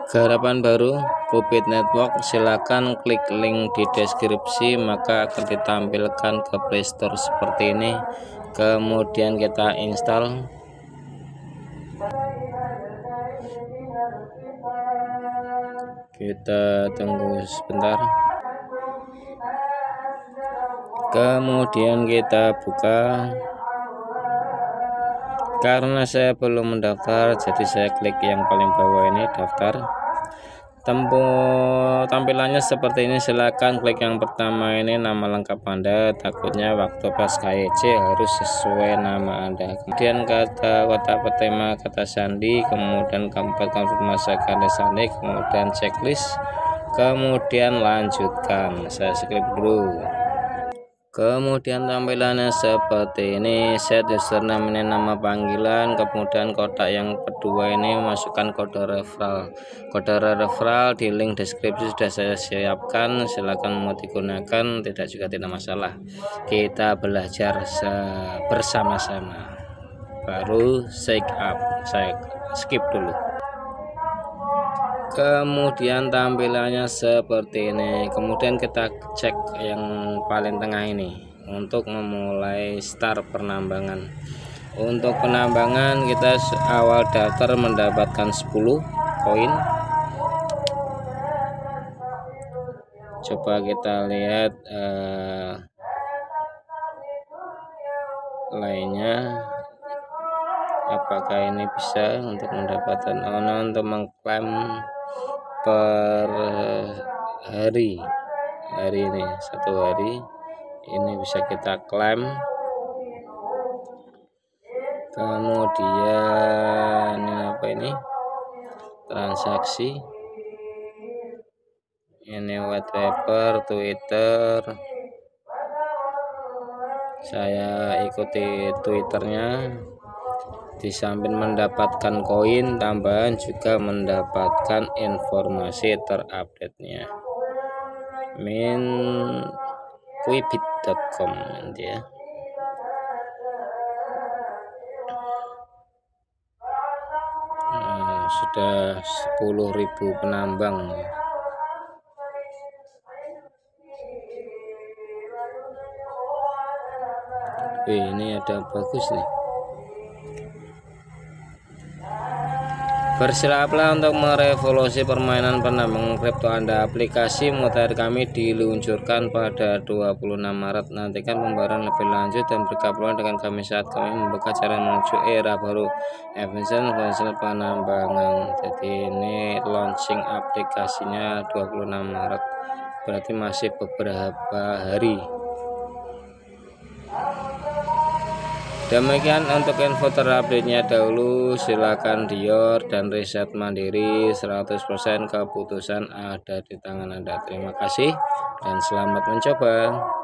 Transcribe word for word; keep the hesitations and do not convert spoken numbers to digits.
Garapan baru Qubit Network, silakan klik link di deskripsi, maka akan ditampilkan ke Playstore seperti ini. Kemudian kita install. Kita tunggu sebentar. Kemudian kita buka. Karena saya belum mendaftar, jadi saya klik yang paling bawah ini, daftar. Tempo tampilannya seperti ini. Silakan klik yang pertama ini, nama lengkap Anda, takutnya waktu pas K Y C harus sesuai nama Anda. Kemudian kata kotak bertema kata sandi, kemudian keempat konfirmasi kata sandi, kemudian checklist, kemudian lanjutkan. Saya skip dulu. Kemudian tampilannya seperti ini. Set username ini nama panggilan, kemudian kotak yang kedua ini masukkan kode referral. Kode referral di link deskripsi sudah saya siapkan, silakan mau digunakan, tidak juga tidak masalah. Kita belajar bersama-sama. Baru sign up, saya skip dulu. Kemudian tampilannya seperti ini. Kemudian kita cek yang paling tengah ini untuk memulai start penambangan. Untuk penambangan kita awal daftar mendapatkan sepuluh koin. Coba kita lihat eh, lainnya, apakah ini bisa untuk mendapatkan oh, untuk mengklaim per hari hari ini satu hari ini bisa kita klaim. Kemudian ini apa ini, transaksi ini, white paper, Twitter. Saya ikuti Twitternya. Di samping mendapatkan koin tambahan, juga mendapatkan informasi terupdate-nya. min qubit dot com nanti ya. Nah, sudah sepuluh ribu penambang. Eh, ini ada bagus nih. Bersiaplah untuk merevolusi permainan penambang kripto Anda. Aplikasi mutakhir kami diluncurkan pada dua puluh enam Maret. Nantikan pembaruan lebih lanjut dan bergabung dengan kami saat kami membuka cara menuju era baru efisien hasil penambangan. Jadi ini launching aplikasinya dua puluh enam Maret, berarti masih beberapa hari. Demikian untuk info terupdate-nya dahulu. Silakan Dior dan riset mandiri, seratus persen keputusan ada di tangan Anda. Terima kasih dan selamat mencoba.